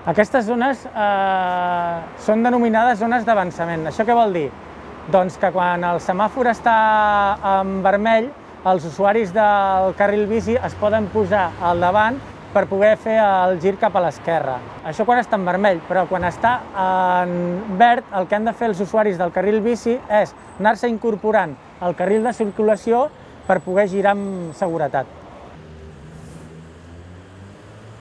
Aquestes zones són denominades zones d'avançament. Això què vol dir? Doncs que quan el semàfor està en vermell, els usuaris del carril bici es poden posar al davant per poder fer el gir cap a l'esquerra. Això quan està en vermell, però quan està en verd, el que han de fer els usuaris del carril bici és anar-se incorporant al carril de circulació per poder girar amb seguretat.